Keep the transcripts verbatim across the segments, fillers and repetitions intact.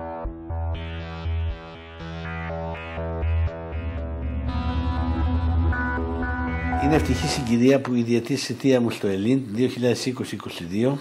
Είναι ευτυχή συγκυρία που η διετής θητεία μου στο ΕΛΙΝΤ δύο χιλιάδες είκοσι με είκοσι δύο,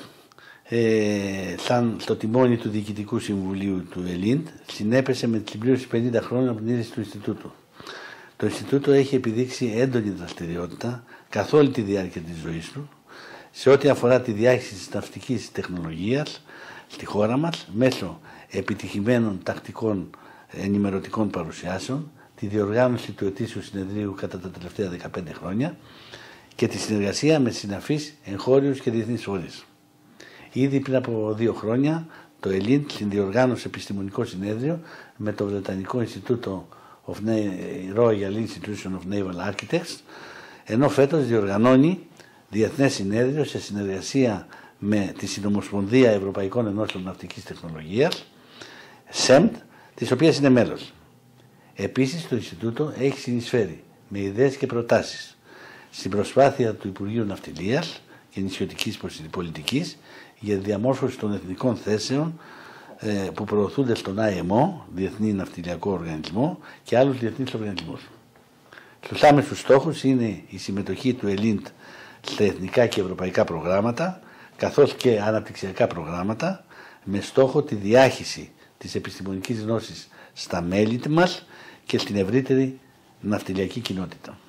ε, σαν στο τιμόνι του Διοικητικού Συμβουλίου του ΕΛΙΝΤ, συνέπεσε με τη συμπλήρωση πενήντα χρόνων από την ίδρυση του Ινστιτούτου. Το Ινστιτούτο έχει επιδείξει έντονη δραστηριότητα καθ' όλη τη διάρκεια της ζωής του, σε ό,τι αφορά τη διάχυση της ναυτικής τεχνολογίας στη χώρα μας, μέσω επιτυχημένων τακτικών ενημερωτικών παρουσιάσεων, τη διοργάνωση του ετήσιου συνεδρίου κατά τα τελευταία δεκαπέντε χρόνια και τη συνεργασία με συναφείς εγχώριους και διεθνείς φορείς. Ήδη πριν από δύο χρόνια το ΕΛΙΝΤ συνδιοργάνωσε επιστημονικό συνέδριο με το Βρετανικό Ινστιτούτο of Royal Institution of Naval Architects, ενώ φέτος διοργανώνει διεθνές συνέδριο σε συνεργασία με τη Συνομοσπονδία Ευρωπαϊκών Ενώσεων Ναυτικής Τεχνολογίας, ΣΕΜΤ, της οποίας είναι μέλος. Επίσης, το Ινστιτούτο έχει συνεισφέρει με ιδέες και προτάσεις στην προσπάθεια του Υπουργείου Ναυτιλίας και Νησιωτικής Πολιτικής για τη διαμόρφωση των εθνικών θέσεων ε, που προωθούνται στον άι εμ ο, Διεθνή Ναυτιλιακό Οργανισμό, και άλλους διεθνείς οργανισμούς. Στους άμεσους στόχους είναι η συμμετοχή του ΕΛΙΝΤ στα εθνικά και ευρωπαϊκά προγράμματα, καθώς και αναπτυξιακά προγράμματα, με στόχο τη διάχυση της επιστημονικής γνώσης στα μέλη μας και στην ευρύτερη ναυτιλιακή κοινότητα.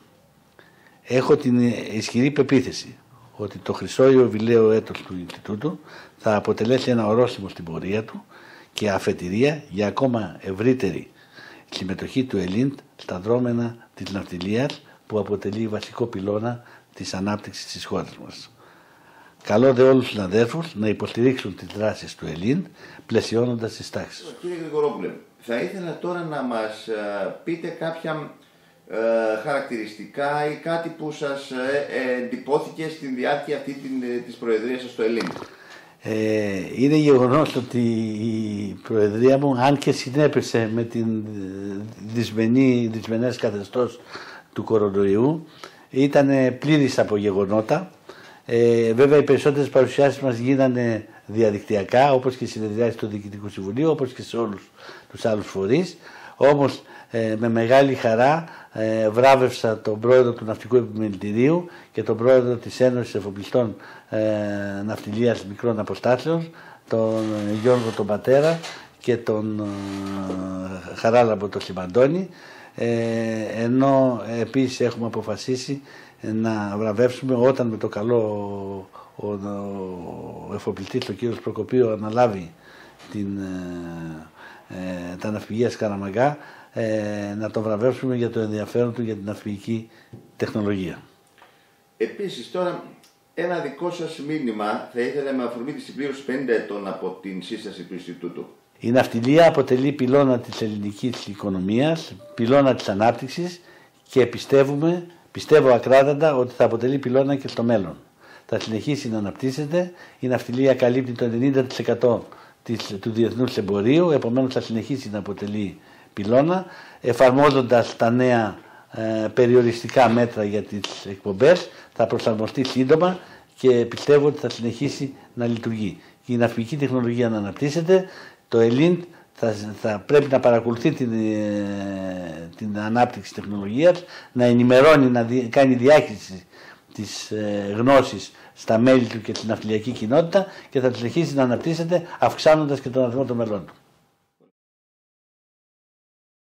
Έχω την ισχυρή πεποίθηση ότι το χρυσό ιουβιλέο έτος του Ινστιτούτου θα αποτελέσει ένα ορόσημο στην πορεία του και αφετηρία για ακόμα ευρύτερη συμμετοχή του ΕΛΙΝΤ στα δρόμενα της ναυτιλίας, που αποτελεί βασικό πυλώνα της ανάπτυξης της χώρας μας. Καλώ δε όλους τους συναδέλφους να υποστηρίξουν τις δράσεις του ΕΛΙΝΤ, πλαισιώνοντας τις τάξεις. Κύριε Γρηγορόπουλε, θα ήθελα τώρα να μας πείτε κάποια ε, χαρακτηριστικά ή κάτι που σας ε, εντυπώθηκε στην διάρκεια αυτή την, της προεδρίας σας στο ΕΛΙΝΤ. Ε, είναι γεγονός ότι η προεδρία μου, αν και συνέπεσε με την δυσμενή, δυσμενές καθεστώς του κορονοϊού, ήταν πλήρης από γεγονότα. Ε, βέβαια οι περισσότερες παρουσιάσεις μας γίνανε διαδικτυακά, όπως και συνεδριάσεις του Διοικητικού Συμβουλίου, όπως και σε όλους τους άλλους φορείς. Όμως ε, με μεγάλη χαρά ε, βράβευσα τον πρόεδρο του Ναυτικού Επιμελητηρίου και τον πρόεδρο της Ένωσης Εφοπλιστών ε, Ναυτιλίας Μικρών Αποστάσεων, τον Γιώργο τον Πατέρα και τον ε, Χαράλαμπο τον Σιμαντώνη, ε, ενώ επίσης έχουμε αποφασίσει να βραβεύσουμε, όταν με το καλό ο, ο, ο εφοπλιστής, ο κύριος Προκοπίου, αναλάβει την, ε, τα ναυπηγεία Σκαραμαγκά, ε, να τον βραβεύσουμε για το ενδιαφέρον του για την ναυπηγική τεχνολογία. Επίσης τώρα ένα δικό σας μήνυμα θα ήθελα με αφορμή τη συμπλήρωση πενήντα ετών από την σύσταση του Ινστιτούτου. Η ναυτιλία αποτελεί πυλώνα της ελληνικής οικονομίας, πυλώνα της ανάπτυξης και πιστεύουμε Πιστεύω ακράδαντα ότι θα αποτελεί πυλώνα και στο μέλλον. Θα συνεχίσει να αναπτύσσεται. Η ναυτιλία καλύπτει το ενενήντα τοις εκατό του διεθνούς εμπορίου, επομένως θα συνεχίσει να αποτελεί πυλώνα, εφαρμόζοντας τα νέα ε, περιοριστικά μέτρα για τις εκπομπές. Θα προσαρμοστεί σύντομα και πιστεύω ότι θα συνεχίσει να λειτουργεί. Η ναυπηγική τεχνολογία να αναπτύσσεται. Το ΕΛΙΝΤ Θα, θα πρέπει να παρακολουθεί την, την ανάπτυξη τεχνολογίας, να ενημερώνει, να δι, κάνει διάχυση της ε, γνώσης στα μέλη του και στην ναυτιλιακή κοινότητα, και θα συνεχίσει να αναπτύσσεται, αυξάνοντας και τον αριθμό των μελών του.